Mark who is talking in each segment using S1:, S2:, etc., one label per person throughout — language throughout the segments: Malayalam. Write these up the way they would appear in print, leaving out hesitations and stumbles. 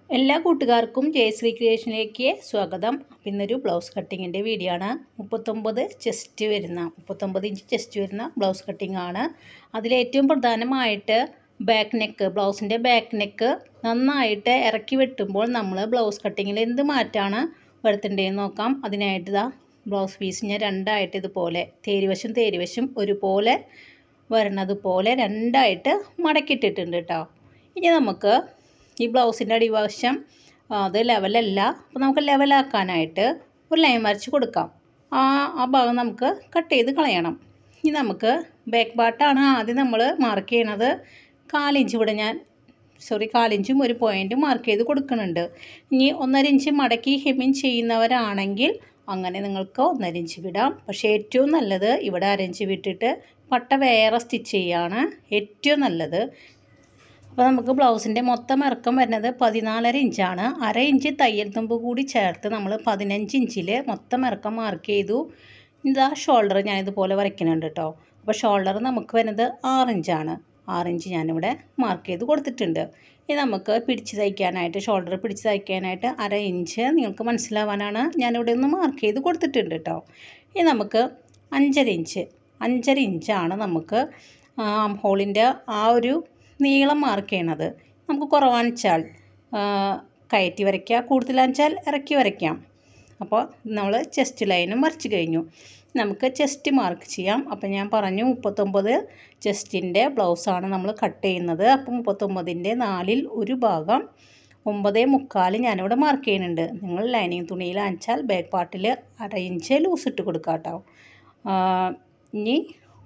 S1: എല്ലാ കൂട്ടുകാർക്കും ജയശ്രീ ക്രിയേഷനിലേക്ക് സ്വാഗതം. ഇന്നൊരു ബ്ലൗസ് കട്ടിങ്ങിൻ്റെ വീഡിയോ ആണ്. 39 ചെസ്റ്റ് വരുന്ന 39 ഇഞ്ച് ചെസ്റ്റ് വരുന്ന ബ്ലൗസ് കട്ടിംഗ് ആണ്. അതിലേറ്റവും പ്രധാനമായിട്ട് ബാക്ക് നെക്ക്, ബ്ലൗസിൻ്റെ ബാക്ക് നെക്ക് നന്നായിട്ട് ഇറക്കി വെട്ടുമ്പോൾ നമ്മൾ ബ്ലൗസ് കട്ടിങ്ങിൽ എന്ത് മാറ്റാണ് വരുത്തേണ്ടതെന്ന് നോക്കാം. അതിനായിട്ട് ഇതാ ബ്ലൗസ് പീസ് ഞാൻ രണ്ടായിട്ട് ഇതുപോലെ തേരുവശം ഒരുപോലെ വരണതുപോലെ രണ്ടായിട്ട് മടക്കിയിട്ടിട്ടുണ്ട് കേട്ടോ. ഇനി നമുക്ക് ഈ ബ്ലൗസിൻ്റെ അടിവശം അത് ലെവലല്ല, അപ്പോൾ നമുക്ക് ലെവലാക്കാനായിട്ട് ഒരു ലൈൻ വരച്ച് കൊടുക്കാം. ആ ഭാഗം നമുക്ക് കട്ട് ചെയ്ത് കളയണം. ഇനി നമുക്ക് ബാക്ക് പാർട്ടാണ് ആദ്യം നമ്മൾ മാർക്ക് ചെയ്യണത്. 1/4 ഇഞ്ച് ഇവിടെ കാലിഞ്ചും ഒരു പോയിൻറ്റ് മാർക്ക് ചെയ്ത് കൊടുക്കുന്നുണ്ട്. ഇനി 1.5 ഇഞ്ച് മടക്കി ഹെമ്മിങ് ചെയ്യുന്നവരാണെങ്കിൽ അങ്ങനെ നിങ്ങൾക്ക് 1.5 ഇഞ്ച് വിടാം. പക്ഷേ ഏറ്റവും നല്ലത് ഇവിടെ 1/2 ഇഞ്ച് വിട്ടിട്ട് പട്ട വേറെ സ്റ്റിച്ച് ചെയ്യാണ് ഏറ്റവും നല്ലത്. അപ്പോൾ നമുക്ക് ബ്ലൗസിൻ്റെ മൊത്തം ഇറക്കം വരുന്നത് 14.5 ഇഞ്ചാണ്. 1/2 ഇഞ്ച് തയ്യൽ തുമ്പ് കൂടി ചേർത്ത് നമ്മൾ 15 ഇഞ്ചിൽ മൊത്തം ഇറക്കം മാർക്ക് ചെയ്തു. ഇതാ ഷോൾഡർ ഞാനിതുപോലെ വരയ്ക്കുന്നുണ്ട് കേട്ടോ. അപ്പോൾ ഷോൾഡർ നമുക്ക് വരുന്നത് 6 ഇഞ്ചാണ്. 6 ഇഞ്ച് ഞാനിവിടെ മാർക്ക് ചെയ്ത് കൊടുത്തിട്ടുണ്ട്. ഇനി നമുക്ക് ഷോൾഡർ പിടിച്ച് തയ്ക്കാനായിട്ട് 1/2 ഇഞ്ച് നിങ്ങൾക്ക് മനസ്സിലാവാനാണ് ഞാനിവിടെ ഒന്ന് മാർക്ക് ചെയ്ത് കൊടുത്തിട്ടുണ്ട് കേട്ടോ. ഇനി നമുക്ക് 5.5 ഇഞ്ചാണ് നമുക്ക് ഹോളിൻ്റെ ആ ഒരു നീളം മാർക്ക് ചെയ്യണത്. നമുക്ക് കുറവാണെച്ചാൽ കയറ്റി വരയ്ക്കാം, കൂടുതലാണെച്ചാൽ ഇറക്കി വരയ്ക്കാം. അപ്പോൾ നമ്മൾ ചെസ്റ്റ് ലൈനും വരച്ച് കഴിഞ്ഞു. നമുക്ക് ചെസ്റ്റ് മാർക്ക് ചെയ്യാം. അപ്പോൾ ഞാൻ പറഞ്ഞു 39 ചെസ്റ്റിൻ്റെ ബ്ലൗസാണ് നമ്മൾ കട്ട് ചെയ്യുന്നത്. അപ്പോൾ 39ൻ്റെ 4ൽ ഒരു ഭാഗം 9.25 ഞാനിവിടെ മാർക്ക് ചെയ്യുന്നുണ്ട്. നിങ്ങൾ ലൈനിങ് തുണിയിലാണെച്ചാൽ ബാക്ക് പാർട്ടിൽ 1/2 ഇഞ്ച് ലൂസ് ഇട്ട് കൊടുക്കാം കേട്ടോ. ഇനി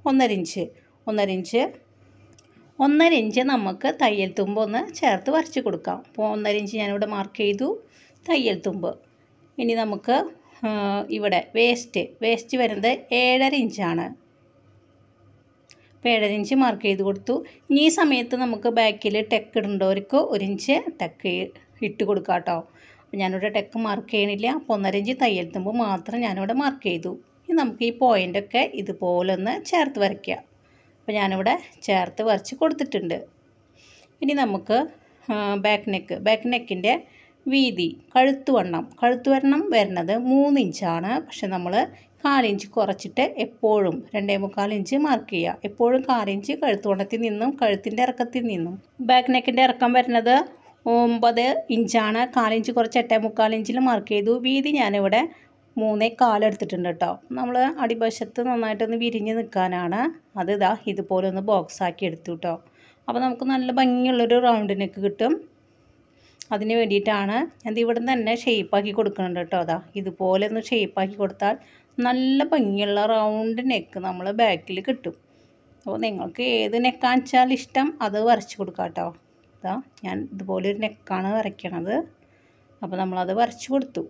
S1: 1.5 ഇഞ്ച് നമുക്ക് തയ്യൽ തുമ്പ് ഒന്ന് ചേർത്ത് വരച്ച് കൊടുക്കാം. അപ്പോൾ 1.5 ഇഞ്ച് ഞാനിവിടെ മാർക്ക് ചെയ്തു തയ്യൽ തുമ്പ്. ഇനി നമുക്ക് ഇവിടെ വേസ്റ്റ് വരുന്നത് 7.5 ഇഞ്ചാണ്. അപ്പോൾ 7.5 ഇഞ്ച് മാർക്ക് ചെയ്ത് കൊടുത്തു. ഇനി ഈ സമയത്ത് നമുക്ക് ബാക്കിൽ ടെക്ക് ഇടേണ്ടവർക്ക് 1 ഇഞ്ച് ടെക്ക് ഇട്ട് കൊടുക്കാം കേട്ടോ. അപ്പോൾ ഞാനിവിടെ ടെക്ക് മാർക്ക് ചെയ്യണില്ല. അപ്പോൾ 1.5 ഇഞ്ച് തയ്യൽ തുമ്പ് മാത്രം ഞാനിവിടെ മാർക്ക് ചെയ്തു. ഇനി നമുക്ക് ഈ പോയിൻ്റൊക്കെ ഇതുപോലെ ഒന്ന് ചേർത്ത് വരയ്ക്കാം. അപ്പോൾ ഞാനിവിടെ ചേർത്ത് വരച്ച് കൊടുത്തിട്ടുണ്ട്. ഇനി നമുക്ക് ബാക്ക് നെക്കിൻ്റെ വീതി കഴുത്ത് വണ്ണം വരുന്നത് 3 ഇഞ്ചാണ്. പക്ഷെ നമ്മൾ 1/4 ഇഞ്ച് കുറച്ചിട്ട് എപ്പോഴും 2.25 ഇഞ്ച് മാർക്ക് ചെയ്യുക. എപ്പോഴും 1/4 ഇഞ്ച് കഴുത്ത് വണ്ണത്തിൽ നിന്നും കഴുത്തിൻ്റെ ഇറക്കത്തിൽ നിന്നും. ബാക്ക് നെക്കിൻ്റെ ഇറക്കം വരുന്നത് 9 ഇഞ്ചാണ്. 1/4 ഇഞ്ച് കുറച്ച് 8.25 ഇഞ്ചിൽ മാർക്ക് ചെയ്തു. വീതി ഞാനിവിടെ 3.25 എടുത്തിട്ടുണ്ട് കേട്ടോ. നമ്മൾ അടിവശത്ത് നന്നായിട്ടൊന്ന് വിരിഞ്ഞ് നിൽക്കാനാണ്. അത് ഇതുപോലെ ഒന്ന് ബോക്സ് ആക്കി എടുത്തു കേട്ടോ. അപ്പോൾ നമുക്ക് നല്ല ഭംഗിയുള്ളൊരു റൗണ്ട് നെക്ക് കിട്ടും. അതിന് വേണ്ടിയിട്ടാണ് ഞാൻ ഇവിടെ നിന്ന് തന്നെ ഷേപ്പാക്കി കൊടുക്കുന്നുണ്ട് കേട്ടോ. ഇതുപോലെ ഒന്ന് ഷേപ്പാക്കി കൊടുത്താൽ നല്ല ഭംഗിയുള്ള റൗണ്ട് നെക്ക് നമ്മൾ ബാക്കിൽ കിട്ടും. അപ്പോൾ നിങ്ങൾക്ക് ഏത് നെക്കാന്ന് വെച്ചാൽ ഇഷ്ടം അത് വരച്ച് കൊടുക്കാം കേട്ടോ. ഞാൻ ഇതുപോലൊരു നെക്കാണ് വരയ്ക്കണത്. അപ്പോൾ നമ്മളത് വരച്ച് കൊടുത്തു.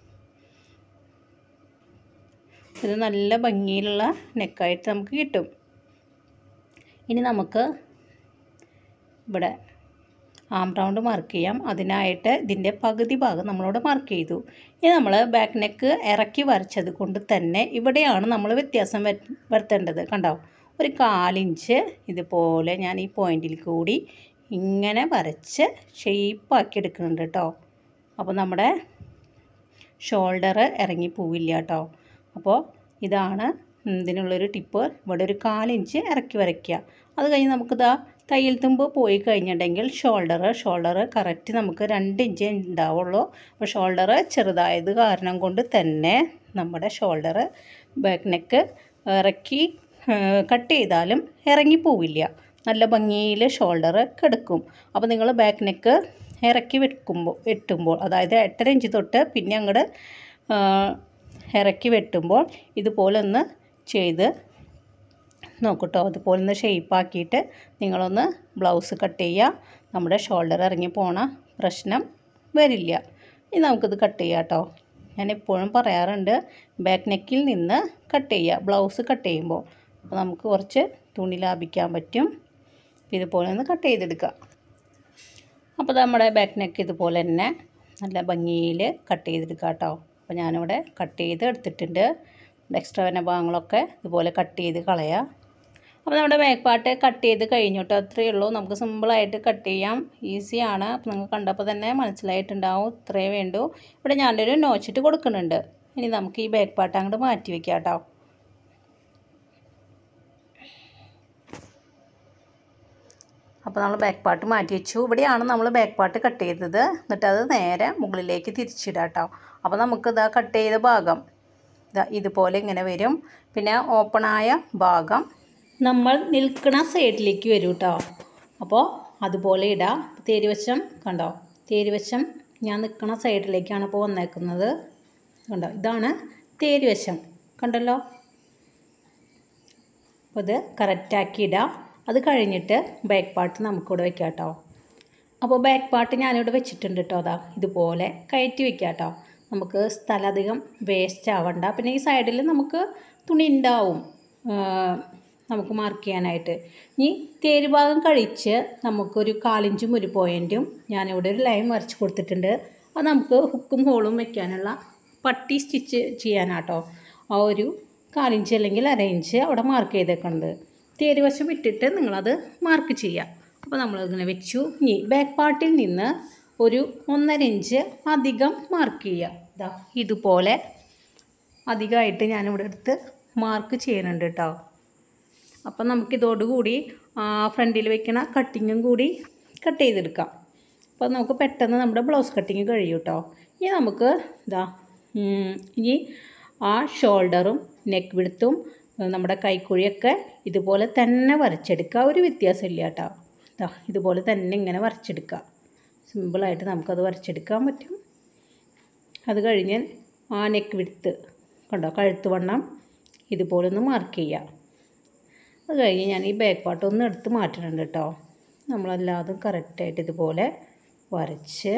S1: ഇത് നല്ല ഭംഗിയിലുള്ള നെക്കായിട്ട് നമുക്ക് കിട്ടും. ഇനി നമുക്ക് ഇവിടെ ആം റൗണ്ട് മാർക്ക് ചെയ്യാം. അതിനായിട്ട് ഇതിൻ്റെ പകുതി ഭാഗം നമ്മളിവിടെ മാർക്ക് ചെയ്തു. ഇനി നമ്മൾ ബാക്ക് നെക്ക് ഇറക്കി വരച്ചത് കൊണ്ട് തന്നെ ഇവിടെയാണ് നമ്മൾ വ്യത്യാസം വരുത്തേണ്ടത്. കണ്ടോ, ഒരു 1/4 ഇഞ്ച് ഇതുപോലെ ഞാൻ ഈ പോയിൻറ്റിൽ കൂടി ഇങ്ങനെ വരച്ച് ഷേപ്പാക്കി എടുക്കുന്നുണ്ട് കേട്ടോ. അപ്പോൾ നമ്മുടെ ഷോൾഡർ ഇറങ്ങി പോവില്ല കേട്ടോ. അപ്പോൾ ഇതാണ് ഇതിനുള്ളൊരു ടിപ്പ്. ഇവിടെ ഒരു 1/4 ഇഞ്ച് ഇറക്കി വരയ്ക്കുക. അത് കഴിഞ്ഞ് നമുക്കിതാ തയ്യൽ തുമ്പ് പോയി കഴിഞ്ഞിട്ടുണ്ടെങ്കിൽ ഷോൾഡർ കറക്റ്റ് നമുക്ക് 2 ഇഞ്ച് ഉണ്ടാവുള്ളൂ. അപ്പോൾ ഷോൾഡർ ചെറുതായത് കാരണം കൊണ്ട് തന്നെ നമ്മുടെ ഷോൾഡർ ബാക്ക് നെക്ക് ഇറക്കി കട്ട് ചെയ്താലും ഇറങ്ങിപ്പോവില്ല. നല്ല ഭംഗിയിൽ ഷോൾഡർ കിടക്കും. അപ്പോൾ നിങ്ങൾ ബാക്ക് നെക്ക് ഇറക്കി വെട്ടുമ്പോൾ അതായത് 8.5 ഇഞ്ച് തൊട്ട് പിന്നെ അങ്ങോട്ട് ഇറക്കി വെട്ടുമ്പോൾ ഇതുപോലെ ഒന്ന് ചെയ്ത് നോക്കൂട്ടോ. അതുപോലെ ഒന്ന് ഷേപ്പാക്കിയിട്ട് നിങ്ങളൊന്ന് ബ്ലൗസ് കട്ട് ചെയ്യുക. നമ്മുടെ ഷോൾഡർ ഇറങ്ങി പോണ പ്രശ്നം വരില്ല. ഇനി നമുക്കിത് കട്ട് ചെയ്യാം കേട്ടോ. ഞാൻ എപ്പോഴും പറയാറുണ്ട് ബാക്ക് നെക്കിൽ നിന്ന് കട്ട് ചെയ്യുക ബ്ലൗസ് കട്ട് ചെയ്യുമ്പോൾ. അപ്പോൾ നമുക്ക് കുറച്ച് തുണി ലാഭിക്കാൻ പറ്റും. ഇതുപോലെ ഒന്ന് കട്ട് ചെയ്തെടുക്കുക. അപ്പോൾ നമ്മുടെ ബാക്ക് നെക്ക് ഇതുപോലെ തന്നെ നല്ല ഭംഗിയിൽ കട്ട് ചെയ്തെടുക്കുക കേട്ടോ. അപ്പോൾ ഞാനിവിടെ കട്ട് ചെയ്ത് എടുത്തിട്ടുണ്ട്. എക്സ്ട്രാ വരുന്ന ഭാഗങ്ങളൊക്കെ ഇതുപോലെ കട്ട് ചെയ്ത് കളയുക. അപ്പോൾ നമ്മുടെ ബാക്ക് പാർട്ട് കട്ട് ചെയ്ത് കഴിഞ്ഞു കേട്ടോ. അത്രയേ ഉള്ളൂ. നമുക്ക് സിമ്പിളായിട്ട് കട്ട് ചെയ്യാം. ഈസിയാണ്. അപ്പോൾ നിങ്ങൾ കണ്ടപ്പോൾ തന്നെ മനസ്സിലായിട്ടുണ്ടാവും. ഇത്രയേ വേണ്ടൂ. ഇവിടെ ഞാനൊരു നോച്ചിട്ട് കൊടുക്കുന്നുണ്ട്. ഇനി നമുക്ക് ഈ ബാക്ക് പാർട്ട് അങ്ങോട്ട് മാറ്റി വയ്ക്കാം കേട്ടോ. അപ്പോൾ നമ്മൾ ബാക്ക് പാർട്ട് മാറ്റി വെച്ചു. ഇവിടെയാണ് നമ്മൾ ബാക്ക് പാർട്ട് കട്ട് ചെയ്തത്. എന്നിട്ട് അത് നേരെ മുകളിലേക്ക് തിരിച്ചിടാം കേട്ടോ. അപ്പോൾ നമുക്ക് ഇതാ കട്ട് ചെയ്ത ഭാഗം ഇതുപോലെ ഇങ്ങനെ വരും. പിന്നെ ഓപ്പണായ ഭാഗം നമ്മൾ നിൽക്കുന്ന സൈഡിലേക്ക് വരും കേട്ടോ. അപ്പോൾ അതുപോലെ ഇടാം. തേരുവശം കണ്ടോ, തേരുവശം ഞാൻ നിൽക്കുന്ന സൈഡിലേക്കാണ് ഇപ്പോൾ വന്നേക്കുന്നത്. കണ്ടോ, ഇതാണ് തേരുവശം. കണ്ടല്ലോ. അപ്പോൾ ഇത് കറക്റ്റാക്കി ഇടാം. അത് കഴിഞ്ഞിട്ട് ബാക്ക് പാർട്ട് നമുക്കിവിടെ വെക്കാം കേട്ടോ. അപ്പോൾ ബാക്ക് പാർട്ട് ഞാനിവിടെ വെച്ചിട്ടുണ്ട് കേട്ടോ. അതാ ഇതുപോലെ കയറ്റി വെക്കാം കേട്ടോ. നമുക്ക് സ്ഥലം അധികം വേസ്റ്റ് ആവണ്ട. പിന്നെ ഈ സൈഡിൽ നമുക്ക് തുണി ഉണ്ടാവും നമുക്ക് മാർക്ക് ചെയ്യാനായിട്ട്. ഇനി തേര് ഭാഗം കഴിച്ച് നമുക്കൊരു 1/4 ഇഞ്ചും 1 പോയിൻറ്റും ഞാനിവിടെ ഒരു ലൈൻ വരച്ച് കൊടുത്തിട്ടുണ്ട്. അത് നമുക്ക് ഹുക്കും ഹോളും വെക്കാനുള്ള പട്ടി സ്റ്റിച്ച് ചെയ്യാനാട്ടോ. ആ ഒരു 1/4 ഇഞ്ച് അല്ലെങ്കിൽ 1/2 ഇഞ്ച് അവിടെ മാർക്ക് ചെയ്തേക്കുന്നത്. തേര് വശം ഇട്ടിട്ട് നിങ്ങളത് മാർക്ക് ചെയ്യുക. അപ്പോൾ നമ്മളിങ്ങനെ വെച്ചു. ഇനി ബാക്ക് പാർട്ടിൽ നിന്ന് ഒരു 1.5 ഇഞ്ച് അധികം മാർക്ക് ചെയ്യുക. ഇതാ ഇതുപോലെ അധികമായിട്ട് ഞാനിവിടെ എടുത്ത് മാർക്ക് ചെയ്യുന്നുണ്ട് കേട്ടോ. അപ്പം നമുക്കിതോടുകൂടി ഫ്രണ്ടിൽ വെക്കണ കട്ടിങ്ങും കൂടി കട്ട് ചെയ്തെടുക്കാം. അപ്പോൾ നമുക്ക് പെട്ടെന്ന് നമ്മുടെ ബ്ലൗസ് കട്ടിങ് കഴിയും കേട്ടോ. ഇനി നമുക്ക് ഇതാ ഇനി ആ ഷോൾഡറും നെക്ക് വിഡ്ത്തും നമ്മുടെ കൈക്കുഴിയൊക്കെ ഇതുപോലെ തന്നെ വരച്ചെടുക്കുക. ഒരു വ്യത്യാസമില്ല കേട്ടോ. ഇതാ ഇതുപോലെ തന്നെ ഇങ്ങനെ വരച്ചെടുക്കുക. സിമ്പിളായിട്ട് നമുക്കത് വരച്ചെടുക്കാൻ പറ്റും. അത് കഴിഞ്ഞ് ആ നെക്ക് വിഡ്ത്ത് കണ്ടോ, കഴുത്ത് വണ്ണം ഇതുപോലെ ഒന്ന് മാർക്ക് ചെയ്യുക. അത് കഴിഞ്ഞ് ഞാൻ ഈ ബാക്ക് പാർട്ട് ഒന്ന് എടുത്ത് മാറ്റുന്നുണ്ട് കേട്ടോ. നമ്മളെല്ലാതും കറക്റ്റായിട്ട് ഇതുപോലെ വരച്ച്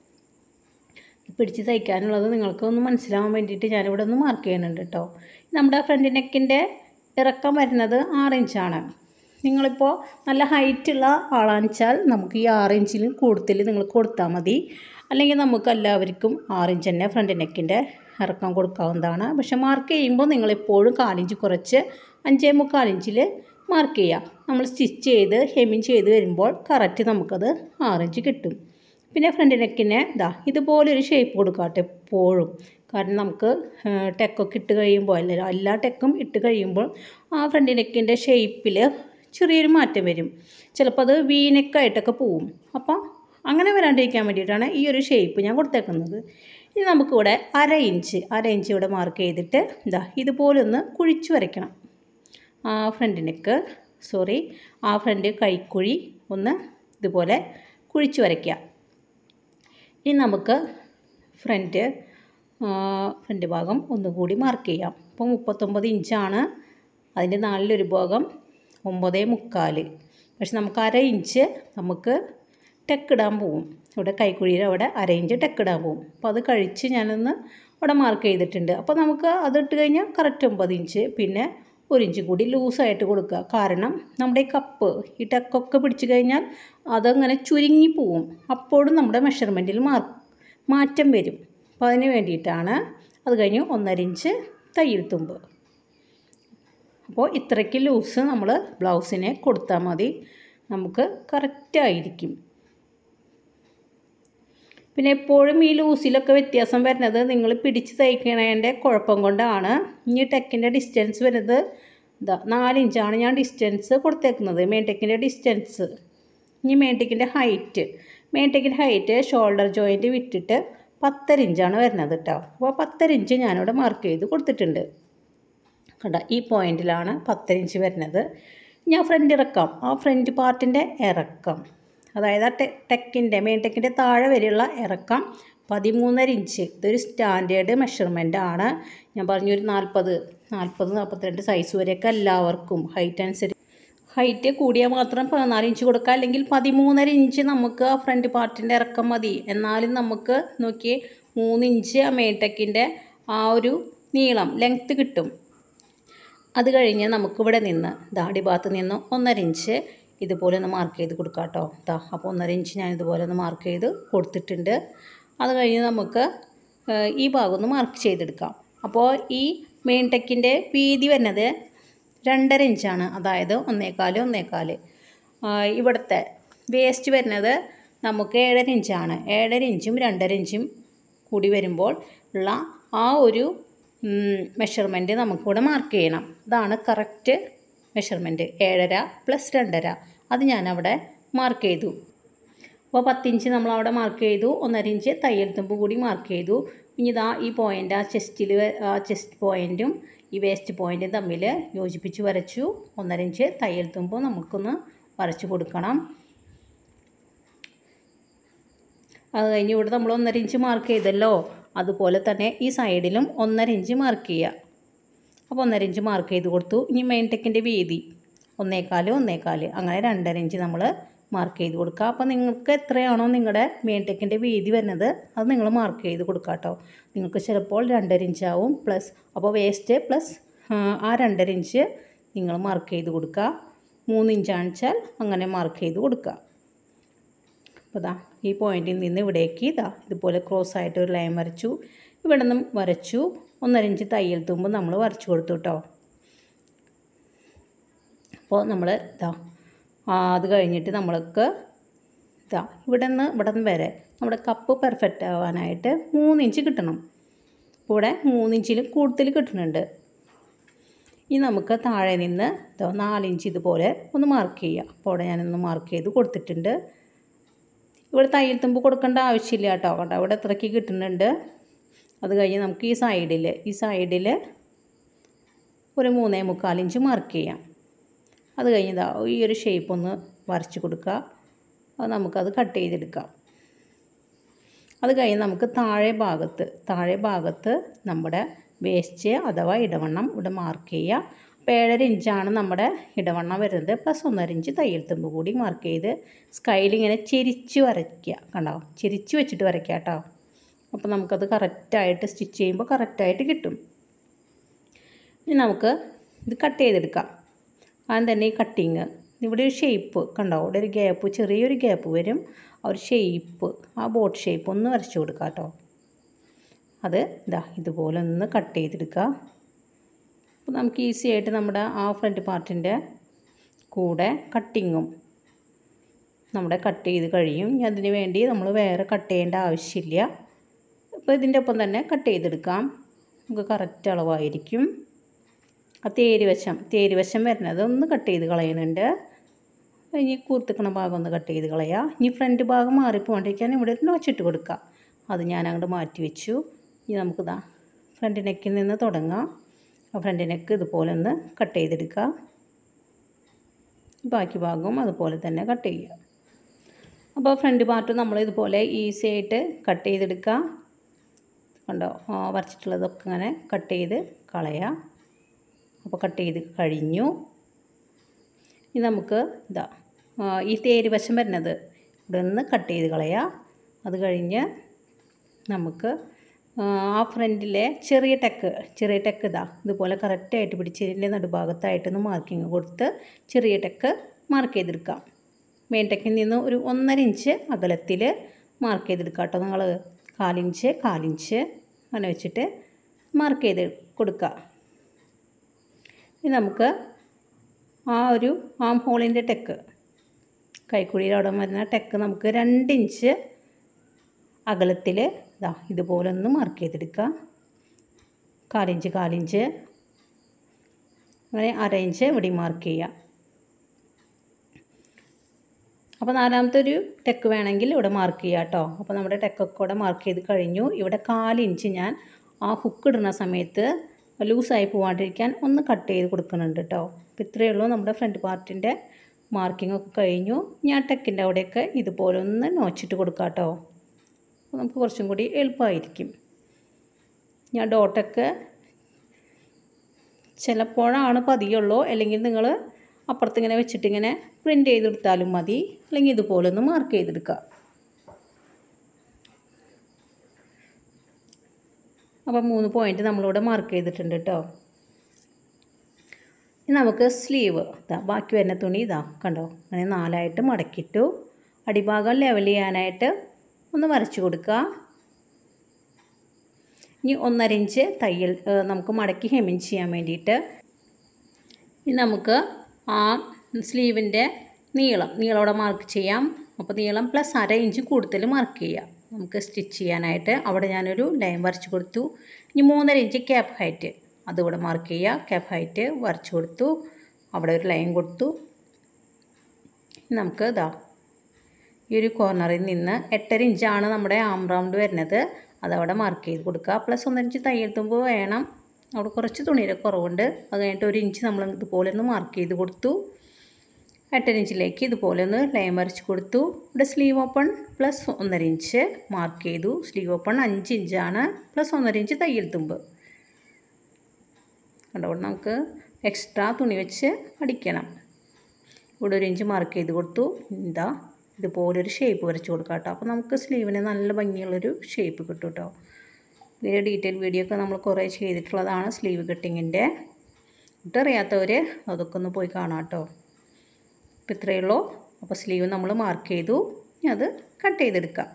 S1: പിടിച്ച് തയ്ക്കാനുള്ളത് നിങ്ങൾക്കൊന്ന് മനസ്സിലാവാൻ വേണ്ടിയിട്ട് ഞാനിവിടെ ഒന്ന് മാർക്ക് ചെയ്യുന്നുണ്ട് കേട്ടോ. നമ്മുടെ ഫ്രണ്ട് നെക്കിൻ്റെ ഇറക്കം വരുന്നത് 6 ഇഞ്ചാണ്. നിങ്ങളിപ്പോൾ നല്ല ഹൈറ്റുള്ള ആളാണെന്ന് വെച്ചാൽ നമുക്ക് ഈ 6 ഇഞ്ചിലും കൂടുതൽ നിങ്ങൾ കൊടുത്താൽ മതി. അല്ലെങ്കിൽ നമുക്ക് എല്ലാവർക്കും 6 ഇഞ്ച് തന്നെ ഫ്രണ്ട് നെക്കിൻ്റെ ഇറക്കം കൊടുക്കാവുന്നതാണ്. പക്ഷെ മാർക്ക് ചെയ്യുമ്പോൾ നിങ്ങളെപ്പോഴും 1/4 ഇഞ്ച് കുറച്ച് 5.25 ഇഞ്ചിൽ മാർക്ക് ചെയ്യുക. നമ്മൾ സ്റ്റിച്ച് ചെയ്ത് ഹെമ്മിങ് ചെയ്ത് വരുമ്പോൾ കറക്റ്റ് നമുക്കത് 6 ഇഞ്ച് കിട്ടും. പിന്നെ ഫ്രണ്ട് നെക്കിന് ഇതുപോലൊരു ഷേപ്പ് കൊടുക്കാട്ടെ എപ്പോഴും. കാരണം നമുക്ക് ടെക്കൊക്കെ ഇട്ട് കഴിയുമ്പോൾ എല്ലാ ടെക്കും ഇട്ട് കഴിയുമ്പോൾ ആ ഫ്രണ്ട് നെക്കിൻ്റെ ഷേപ്പിൽ ചെറിയൊരു മാറ്റം വരും. ചിലപ്പോൾ അത് വീനെക്കായിട്ടൊക്കെ പോവും. അപ്പോൾ അങ്ങനെ വരാണ്ടിരിക്കാൻ വേണ്ടിയിട്ടാണ് ഈ ഒരു ഷേപ്പ് ഞാൻ കൊടുത്തേക്കുന്നത്. ഇനി നമുക്കിവിടെ 1/2 ഇഞ്ച് ഇവിടെ മാർക്ക് ചെയ്തിട്ട് ഇതുപോലൊന്ന് കുഴിച്ച് വരയ്ക്കണം. ആ ഫ്രണ്ട് കൈക്കുഴി ഒന്ന് ഇതുപോലെ കുഴിച്ച് വരയ്ക്കുക. ഇനി നമുക്ക് ഫ്രണ്ട് ഭാഗം ഒന്നുകൂടി മാർക്ക് ചെയ്യാം. അപ്പോൾ 39 ഇഞ്ചാണ്. അതിൻ്റെ 4 ഭാഗം 9.25. പക്ഷെ നമുക്ക് 1/2 ഇഞ്ച് നമുക്ക് ടെക്കിടാൻ പോവും. ഇവിടെ കൈക്കുഴിയുടെ അവിടെ 1/2 ഇഞ്ച് ടെക്കിടാൻ പോവും. അപ്പോൾ അത് കഴിച്ച് ഞാനൊന്ന് അവിടെ മാർക്ക് ചെയ്തിട്ടുണ്ട്. അപ്പോൾ നമുക്ക് അതിട്ട് കഴിഞ്ഞാൽ കറക്റ്റ് 9 ഇഞ്ച്. പിന്നെ 1 ഇഞ്ച് കൂടി ലൂസായിട്ട് കൊടുക്കുക. കാരണം നമ്മുടെ ഈ കപ്പ് ഈ ടെക്കൊക്കെ പിടിച്ച് കഴിഞ്ഞാൽ അതങ്ങനെ ചുരുങ്ങിപ്പോവും. അപ്പോഴും നമ്മുടെ മെഷർമെൻറ്റിൽ മാറ്റം വരും. അപ്പോൾ അതിന് വേണ്ടിയിട്ടാണ്. അത് കഴിഞ്ഞ് 1.5 ഇഞ്ച് തയ്യൽ തുമ്പ്. അപ്പോൾ ഇത്രയ്ക്ക് ലൂസ് നമ്മൾ ബ്ലൗസിനെ കൊടുത്താൽ മതി. നമുക്ക് കറക്റ്റായിരിക്കും. പിന്നെ എപ്പോഴും ഈ ലൂസിലൊക്കെ വ്യത്യാസം വരുന്നത് നിങ്ങൾ പിടിച്ച് തയ്ക്കണതിൻ്റെ കുഴപ്പം കൊണ്ടാണ്. ഇനി ടെക്കിൻ്റെ ഡിസ്റ്റൻസ് വരുന്നത് 4 ഇഞ്ചാണ് ഞാൻ ഡിസ്റ്റൻസ് കൊടുത്തേക്കുന്നത്. മെയിൻ ടെക്കിൻ്റെ ഡിസ്റ്റൻസ്. ഇനി മെയിൻ ടെക്കിൻ്റെ ഹൈറ്റ് ഷോൾഡർ ജോയിൻറ്റ് വിട്ടിട്ട് 10.5 ഇഞ്ചാണ് വരുന്നത് കേട്ടോ. അപ്പോൾ 10.5 ഇഞ്ച് ഞാനിവിടെ മാർക്ക് ചെയ്ത് കൊടുത്തിട്ടുണ്ട്. കണ്ടോ, ഈ പോയിൻറ്റിലാണ് 10.5 ഇഞ്ച് വരുന്നത്. ഞാൻ ഫ്രണ്ട് പാർട്ടിൻ്റെ ഇറക്കം, അതായത് ആ മെയിൻ ടെക്കിൻ്റെ താഴെ വരെയുള്ള ഇറക്കം 13.5 ഇഞ്ച്. ഇതൊരു സ്റ്റാൻഡേർഡ് മെഷർമെൻ്റ് ആണ്. ഞാൻ പറഞ്ഞൊരു 40-42 സൈസ് വരെയൊക്കെ എല്ലാവർക്കും ഹൈറ്റ് കൂടിയാൽ മാത്രം 14 ഇഞ്ച് കൊടുക്കുക. അല്ലെങ്കിൽ 13.5 ഇഞ്ച് നമുക്ക് ആ ഫ്രണ്ട് പാർട്ടിൻ്റെ ഇറക്കം മതി. എന്നാലും നമുക്ക് നോക്കിയേ 3 ഇഞ്ച് ആ മെയിൻ ടെക്കിൻ്റെ ആ ഒരു നീളം ലെങ്ത്ത് കിട്ടും. അത് കഴിഞ്ഞ് നമുക്കിവിടെ നിന്ന് അടിഭാഗത്ത് നിന്ന് 1.5 ഇഞ്ച് ഇതുപോലെ ഒന്ന് മാർക്ക് ചെയ്ത് കൊടുക്കാം കേട്ടോ. അപ്പോൾ 1.5 ഇഞ്ച് ഞാൻ ഇതുപോലെ ഒന്ന് മാർക്ക് ചെയ്ത് കൊടുത്തിട്ടുണ്ട്. അത് കഴിഞ്ഞ് നമുക്ക് ഈ ഭാഗം ഒന്ന് മാർക്ക് ചെയ്തെടുക്കാം. അപ്പോൾ ഈ മെയിൻ ടെക്കിൻ്റെ വീതി വരുന്നത് 2.5 ഇഞ്ചാണ്, അതായത് 1.25 ഇവിടുത്തെ വേസ്റ്റ് വരുന്നത് നമുക്ക് 7.5 ഇഞ്ചാണ്. 7.5 ഇഞ്ചും 2.5 ഇഞ്ചും കൂടി വരുമ്പോൾ ഉള്ള ആ ഒരു മെഷർമെൻറ്റ് നമുക്കിവിടെ മാർക്ക് ചെയ്യണം. ഇതാണ് കറക്റ്റ് മെഷർമെൻറ്റ്. 7.5 + 2.5 അത് ഞാനവിടെ മാർക്ക് ചെയ്തു. അപ്പോൾ 10 ഇഞ്ച് നമ്മളവിടെ മാർക്ക് ചെയ്തു. 1.5 ഇഞ്ച് തയ്യൽ തുമ്പ് കൂടി മാർക്ക് ചെയ്തു. ഇനി ഇതാ ഈ പോയിൻ്റ് ചെസ്റ്റ് പോയിൻറ്റും ഈ വേസ്റ്റ് പോയിൻറ്റും തമ്മിൽ യോജിപ്പിച്ച് വരച്ചു. 1.5 ഇഞ്ച് തയ്യൽ തുമ്പ് നമുക്കൊന്ന് വരച്ചു കൊടുക്കണം. അത് കഴിഞ്ഞ് ഇവിടെ നമ്മൾ 1.5 ഇഞ്ച് മാർക്ക് ചെയ്തല്ലോ, അതുപോലെ തന്നെ ഈ സൈഡിലും 1.5 ഇഞ്ച് മാർക്ക് ചെയ്യുക. അപ്പോൾ 1.5 ഇഞ്ച് മാർക്ക് ചെയ്ത് കൊടുത്തു. ഇനി മെയിൻ ടെക്കിൻ്റെ വീതി 1.25 അങ്ങനെ 2.5 ഇഞ്ച് നമ്മൾ മാർക്ക് ചെയ്ത് കൊടുക്കുക. അപ്പോൾ നിങ്ങൾക്ക് എത്രയാണോ നിങ്ങളുടെ മെയിൻ ടെക്കിൻ്റെ വീതി വരുന്നത് അത് നിങ്ങൾ മാർക്ക് ചെയ്ത് കൊടുക്കുക കേട്ടോ. നിങ്ങൾക്ക് ചിലപ്പോൾ 2.5 ഇഞ്ചാവും പ്ലസ്, അപ്പോൾ വേസ്റ്റ് പ്ലസ് ആ 2.5 ഇഞ്ച് നിങ്ങൾ മാർക്ക് ചെയ്ത് കൊടുക്കുക. 3 ഇഞ്ചാണെന്ന് വെച്ചാൽ അങ്ങനെ മാർക്ക് ചെയ്ത് കൊടുക്കുക. അപ്പോൾ ഇതാ ഈ പോയിൻറ്റിൽ നിന്ന് ഇവിടേക്ക് ഇതുപോലെ ക്രോസ് ആയിട്ട് ഒരു ലൈൻ വരച്ചു. ഇവിടെ നിന്നും വരച്ചു. 1.5 ഇഞ്ച് തയ്യൽ തുമ്പ് നമ്മൾ വരച്ചു കൊടുത്തു കേട്ടോ. അപ്പോൾ നമ്മൾ അത് കഴിഞ്ഞിട്ട് നമ്മൾക്ക് ഇവിടെ നിന്ന് വരെ നമ്മുടെ കപ്പ് പെർഫെക്റ്റ് ആവാനായിട്ട് 3 ഇഞ്ച് കിട്ടണം. ഇവിടെ 3 ഇഞ്ചിലും കൂടുതൽ കിട്ടുന്നുണ്ട്. ഇനി നമുക്ക് താഴെ നിന്ന് 4 ഇഞ്ച് ഇതുപോലെ ഒന്ന് മാർക്ക് ചെയ്യുക. അപ്പോൾ അവിടെ ഞാനൊന്ന് മാർക്ക് ചെയ്ത് കൊടുത്തിട്ടുണ്ട്. ഇവിടെ തയ്യൽ തുമ്പ് കൊടുക്കേണ്ട ആവശ്യമില്ല കേട്ടോ. കേട്ടോ ഇവിടെ എത്രയ്ക്ക് കിട്ടുന്നുണ്ട്. അത് കഴിഞ്ഞ് നമുക്ക് ഈ സൈഡിൽ ഒരു 3.25 ഇഞ്ച് മാർക്ക് ചെയ്യാം. അത് കഴിഞ്ഞ് ഈ ഒരു ഷേപ്പ് ഒന്ന് വരച്ച് കൊടുക്കുക. അത് നമുക്കത് കട്ട് ചെയ്തെടുക്കാം. അത് കഴിഞ്ഞ് നമുക്ക് താഴെ ഭാഗത്ത് നമ്മുടെ വേസ്റ്റ് അഥവാ ഇടവണ്ണം ഇവിടെ മാർക്ക് ചെയ്യുക. അപ്പോൾ 7.5 ഇഞ്ചാണ് നമ്മുടെ ഇടവണ്ണം വരുന്നത്. പ്ലസ് 1.5 ഇഞ്ച് തയ്യൽ തുമ്പ് കൂടി മാർക്ക് ചെയ്ത് സ്കൈലിങ്ങനെ ചെരിച്ച് വരയ്ക്കുക. കണ്ടോ, ചെരിച്ച് വെച്ചിട്ട് വരയ്ക്കുക കേട്ടോ. അപ്പോൾ നമുക്കത് കറക്റ്റായിട്ട് സ്റ്റിച്ച് ചെയ്യുമ്പോൾ കറക്റ്റായിട്ട് കിട്ടും. ഇനി നമുക്ക് ഇത് കട്ട് ചെയ്തെടുക്കാം. ആദ്യം തന്നെ ഈ കട്ടിങ് ഇവിടെ ഒരു ഷേപ്പ് കണ്ടോ, ഇവിടെ ഒരു ഗ്യാപ്പ്, ചെറിയൊരു ഗ്യാപ്പ് വരും. ആ ഒരു ഷേപ്പ്, ആ ബോട്ട് ഷേപ്പ് ഒന്ന് വരച്ച് കൊടുക്കുക കേട്ടോ. അത് ഇതുപോലെ ഒന്ന് കട്ട് ചെയ്തെടുക്കുക. അപ്പോൾ നമുക്ക് ഈസി ആയിട്ട് നമ്മുടെ ആ ഫ്രണ്ട് പാർട്ടിൻ്റെ കൂടെ കട്ടിങ്ങും നമ്മുടെ കട്ട് ചെയ്ത് കഴിയും. ഇനി അതിന് വേണ്ടി നമ്മൾ വേറെ കട്ട് ചെയ്യേണ്ട ആവശ്യമില്ല. അപ്പോൾ ഇതിൻ്റെ ഒപ്പം തന്നെ കട്ട് ചെയ്തെടുക്കാം. നമുക്ക് കറക്റ്റ് അളവായിരിക്കും. ആ തേര് വശം വരുന്നത് ഒന്ന് കട്ട് ചെയ്ത് കളയുന്നുണ്ട്. ഇനി കൂർത്തിക്കണ ഭാഗം ഒന്ന് കട്ട് ചെയ്ത് കളയുക. ഇനി ഫ്രണ്ട് ഭാഗം മാറിപ്പോണ്ടിരിക്കാൻ ഇവിടെ ഒരു നോച്ചിട്ട് കൊടുക്കുക. അത് ഞാൻ അങ്ങോട്ട് മാറ്റി വെച്ചു. ഇനി നമുക്ക് ഫ്രണ്ട് നെക്കിൽ നിന്ന് തുടങ്ങാം. ആ ഫ്രണ്ട് നെക്ക് ഇതുപോലെ ഒന്ന് കട്ട് ചെയ്തെടുക്കുക. ബാക്കി ഭാഗവും അതുപോലെ തന്നെ കട്ട് ചെയ്യുക. അപ്പോൾ ഫ്രണ്ട് പാർട്ട് നമ്മൾ ഇതുപോലെ ഈസി ആയിട്ട് കട്ട് ചെയ്തെടുക്കുക. കണ്ടോ, വരച്ചിട്ടുള്ളതൊക്കെ ഇങ്ങനെ കട്ട് ചെയ്ത് കളയുക. അപ്പോൾ കട്ട് ചെയ്ത് കഴിഞ്ഞു. ഇനി നമുക്ക് ഈ തേര് വശം വരുന്നത് ഇവിടെ നിന്ന് കട്ട് ചെയ്ത് കളയുക. അത് കഴിഞ്ഞ് നമുക്ക് ആ ഫ്രണ്ടിലെ ചെറിയ ടെക്ക് ഇതുപോലെ കറക്റ്റായിട്ട് പിടിച്ചതിൻ്റെ നടുഭാഗത്തായിട്ടൊന്ന് മാർക്കിങ് കൊടുത്ത് ചെറിയ ടെക്ക് മാർക്ക് ചെയ്തെടുക്കാം. മെയിൻ ടെക്കിൽ നിന്ന് ഒരു 1.5 ഇഞ്ച് അകലത്തിൽ മാർക്ക് ചെയ്തെടുക്കാം കേട്ടോ. നിങ്ങൾ 1/4 ഇഞ്ച് അങ്ങനെ വെച്ചിട്ട് മാർക്ക് ചെയ്ത് കൊടുക്കുക. ഇനി നമുക്ക് ആ ഒരു ആം ഹോളിൻ്റെ ടെക്ക്, കൈക്കുഴിയുടെ അവിടെ വരുന്ന ടെക്ക് നമുക്ക് 2 ഇഞ്ച് അകലത്തിൽ ഇതുപോലെ ഒന്ന് മാർക്ക് ചെയ്തെടുക്കുക. 1/4 ഇഞ്ച് അങ്ങനെ 1/2 ഇഞ്ച് ഇവിടെ മാർക്ക് ചെയ്യുക. അപ്പോൾ 4ാമത്തെ ഒരു ടെക്ക് വേണമെങ്കിൽ ഇവിടെ മാർക്ക് ചെയ്യുക കേട്ടോ. അപ്പോൾ നമ്മുടെ ടെക്കൊക്കെ ഇവിടെ മാർക്ക് ചെയ്ത് കഴിഞ്ഞു. ഇവിടെ 1/4 ഇഞ്ച് ഞാൻ ആ ഹുക്ക് ഇടുന്ന സമയത്ത് ലൂസായി പോകാണ്ടിരിക്കാൻ ഒന്ന് കട്ട് ചെയ്ത് കൊടുക്കുന്നുണ്ട് കേട്ടോ. അപ്പോൾ ഇത്രയേ ഉള്ളൂ. നമ്മുടെ ഫ്രണ്ട് പാർട്ടിൻ്റെ മാർക്കിംഗ് ഒക്കെ കഴിഞ്ഞു. ഞാൻ ടെക്കിൻ്റെ അവിടെയൊക്കെ ഇതുപോലെ ഒന്ന് നോച്ചിട്ട് കൊടുക്കാം കേട്ടോ. അപ്പോൾ നമുക്ക് കുറച്ചും കൂടി എളുപ്പമായിരിക്കും. ഞാൻ ഡോട്ടൊക്കെ ചിലപ്പോഴാണ് പതിയുള്ളൂ, അല്ലെങ്കിൽ നിങ്ങൾ അപ്പുറത്തിങ്ങനെ വെച്ചിട്ടിങ്ങനെ പ്രിൻ്റ് ചെയ്തെടുത്താലും മതി, അല്ലെങ്കിൽ ഇതുപോലെ ഒന്ന് മാർക്ക് ചെയ്തെടുക്കുക. അപ്പോൾ 3 പോയിൻ്റ് നമ്മളിവിടെ മാർക്ക് ചെയ്തിട്ടുണ്ട് കേട്ടോ. ഇനി നമുക്ക് സ്ലീവ് ബാക്കി വരുന്ന തുണി കണ്ടോ, അങ്ങനെ 4ആയിട്ട് മടക്കിയിട്ടു. അടിഭാഗം ലെവൽ ചെയ്യാനായിട്ട് ഒന്ന് വരച്ചു കൊടുക്കുക. ഇനി 1.5 ഇഞ്ച് തയ്യൽ നമുക്ക് മടക്കി ഹെമ്മിങ് ചെയ്യാൻ വേണ്ടിയിട്ട് ഇനി നമുക്ക് ആ സ്ലീവിൻ്റെ നീളം അവിടെ മാർക്ക് ചെയ്യാം. അപ്പോൾ നീളം പ്ലസ് 1/2 ഇഞ്ച് കൂടുതൽ മാർക്ക് ചെയ്യാം നമുക്ക് സ്റ്റിച്ച് ചെയ്യാനായിട്ട്. അവിടെ ഞാനൊരു ലൈൻ വരച്ച് കൊടുത്തു. ഇനി 3.5 ഇഞ്ച് ക്യാപ്പ് ഹൈറ്റ് അതുകൂടെ മാർക്ക് ചെയ്യുക. ക്യാപ്പ് ഹൈറ്റ് വരച്ച് കൊടുത്തു, അവിടെ ഒരു ലൈൻ കൊടുത്തു. നമുക്ക് ഇതാ ഈ ഒരു കോർണറിൽ നിന്ന് 8.5 ഇഞ്ചാണ് നമ്മുടെ ആം റൗണ്ട് വരുന്നത്, അതവിടെ മാർക്ക് ചെയ്ത് കൊടുക്കുക. പ്ലസ് 1 ഇഞ്ച് തയ്യൽ തുമ്പ് വേണം, അവിടെ കുറച്ച് തുണിയുടെ കുറവുണ്ട്. അത് കഴിഞ്ഞിട്ട് 1 ഇഞ്ച് നമ്മൾ ഇതുപോലെ ഒന്ന് മാർക്ക് ചെയ്ത് കൊടുത്തു. 8.5 ഇഞ്ചിലേക്ക് ഇതുപോലെ ഒന്ന് ലൈൻ വരച്ച് കൊടുത്തു. ഇവിടെ sleeve open plus 1.5 inch mark ചെയ്തു. സ്ലീവ് ഓപ്പൺ 5 ഇഞ്ചാണ്, പ്ലസ് 1.5 ഇഞ്ച് തയ്യൽ തുമ്പ്. അതുകൊണ്ട് നമുക്ക് എക്സ്ട്രാ തുണി വെച്ച് അടിക്കണം. ഇവിടെ 1 ഇഞ്ച് മാർക്ക് ചെയ്ത് കൊടുത്തു. ഇതാ ഇതുപോലൊരു ഷേപ്പ് വരച്ച് കൊടുക്കാം കേട്ടോ. അപ്പോൾ നമുക്ക് സ്ലീവിന് നല്ല ഭംഗിയുള്ളൊരു ഷേപ്പ് കിട്ടും കേട്ടോ. ഇതിൻ്റെ ഡീറ്റെയിൽ വീഡിയോ ഒക്കെ നമ്മൾ കുറേ ചെയ്തിട്ടുള്ളതാണ് സ്ലീവ് കട്ടിങ്ങിൻ്റെ. ഇട്ടറിയാത്തവർ അതൊക്കെ ഒന്ന് പോയി കാണാം കേട്ടോ. അപ്പോൾ ഇത്രയേ ഉള്ളൂ. അപ്പോൾ സ്ലീവ് നമ്മൾ മാർക്ക് ചെയ്തു, ഇനി അത് കട്ട് ചെയ്തെടുക്കാം.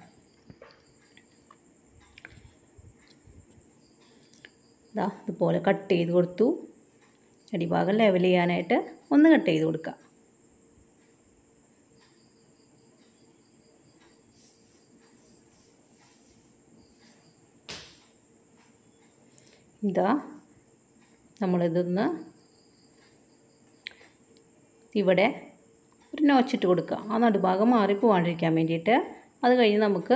S1: ഇതാ ഇതുപോലെ കട്ട് ചെയ്ത് കൊടുത്തു. അടിഭാഗം ലെവൽ ചെയ്യാനായിട്ട് ഒന്ന് കട്ട് ചെയ്ത് കൊടുക്കുക. ഇതാ നമ്മളിതൊന്ന് ഇവിടെ ഒരു നോച്ചിട്ട് കൊടുക്കുക, ആ നടുഭാഗം മാറി പോകാണ്ടിരിക്കാൻ വേണ്ടിയിട്ട്. അത് കഴിഞ്ഞ് നമുക്ക്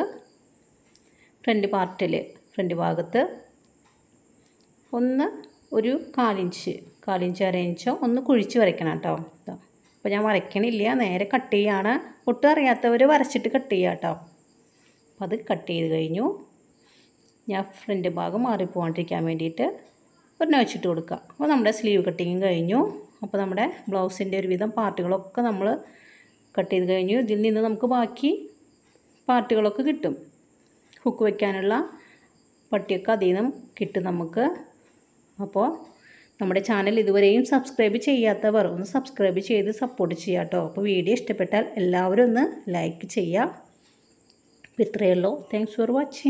S1: ഫ്രണ്ട് ഭാഗത്ത് ഒന്ന് ഒരു 1/4 ഇഞ്ച് 1/2 ഇഞ്ചോ ഒന്ന് കുഴിച്ച് വരയ്ക്കണം കേട്ടോ. അപ്പോൾ ഞാൻ വരയ്ക്കണില്ല, നേരെ കട്ട് ചെയ്യാണ്. ഒട്ടും അറിയാത്തവർ വരച്ചിട്ട് കട്ട് ചെയ്യുക കേട്ടോ. അപ്പോൾ അത് കട്ട് ചെയ്ത് കഴിഞ്ഞു. ഞാൻ ഫ്രണ്ട് ഭാഗം മാറിപ്പോകാണ്ടിരിക്കാൻ വേണ്ടിയിട്ട് ഒരു നോച്ചിട്ട് കൊടുക്കുക. അപ്പോൾ നമ്മുടെ സ്ലീവ് കട്ടിങ്ങും കഴിഞ്ഞു. അപ്പോൾ നമ്മുടെ ബ്ലൗസിൻ്റെ ഒരുവിധം പാർട്ടുകളൊക്കെ നമ്മൾ കട്ട് ചെയ്ത് കഴിഞ്ഞു. ഇതിൽ നിന്ന് നമുക്ക് ബാക്കി പാർട്ടുകളൊക്കെ കിട്ടും. ഹുക്ക് വയ്ക്കാനുള്ള പട്ടിയൊക്കെ അതിൽ നിന്നും കിട്ടും നമുക്ക്. അപ്പോൾ നമ്മുടെ ചാനൽ ഇതുവരെയും സബ്സ്ക്രൈബ് ചെയ്യാത്തവർ ഒന്ന് സബ്സ്ക്രൈബ് ചെയ്ത് സപ്പോർട്ട് ചെയ്യുക കേട്ടോ. അപ്പോൾ വീഡിയോ ഇഷ്ടപ്പെട്ടാൽ എല്ലാവരും ഒന്ന് ലൈക്ക് ചെയ്യുക. അപ്പോൾ ഇത്രയേ ഉള്ളൂ. Thanks for watching.